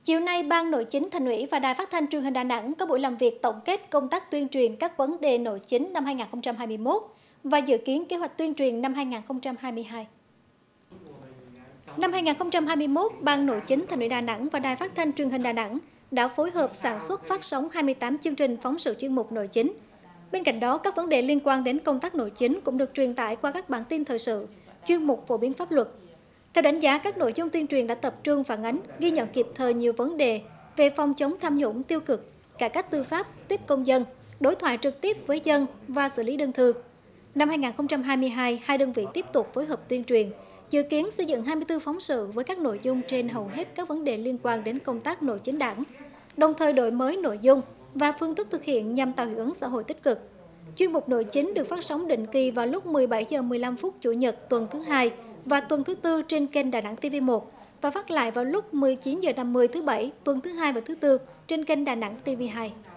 Chiều nay, Ban Nội chính Thành ủy và Đài Phát thanh Truyền hình Đà Nẵng có buổi làm việc tổng kết công tác tuyên truyền các vấn đề nội chính năm 2021 và dự kiến kế hoạch tuyên truyền năm 2022. Năm 2021, Ban Nội chính Thành ủy Đà Nẵng và Đài Phát thanh Truyền hình Đà Nẵng đã phối hợp sản xuất phát sóng 28 chương trình phóng sự chuyên mục nội chính. Bên cạnh đó, các vấn đề liên quan đến công tác nội chính cũng được truyền tải qua các bản tin thời sự, chuyên mục phổ biến pháp luật. Theo đánh giá, các nội dung tuyên truyền đã tập trung phản ánh, ghi nhận kịp thời nhiều vấn đề về phòng chống tham nhũng tiêu cực, cải cách tư pháp, tiếp công dân, đối thoại trực tiếp với dân và xử lý đơn thư. Năm 2022, hai đơn vị tiếp tục phối hợp tuyên truyền, dự kiến xây dựng 24 phóng sự với các nội dung trên hầu hết các vấn đề liên quan đến công tác nội chính Đảng, đồng thời đổi mới nội dung và phương thức thực hiện nhằm tạo hiệu ứng xã hội tích cực. Chuyên mục nội chính được phát sóng định kỳ vào lúc 17 giờ 15 phút Chủ nhật tuần thứ Hai và tuần thứ Tư trên kênh Đà Nẵng TV1 và phát lại vào lúc 19 giờ 50 thứ Bảy tuần thứ Hai và thứ Tư trên kênh Đà Nẵng TV2.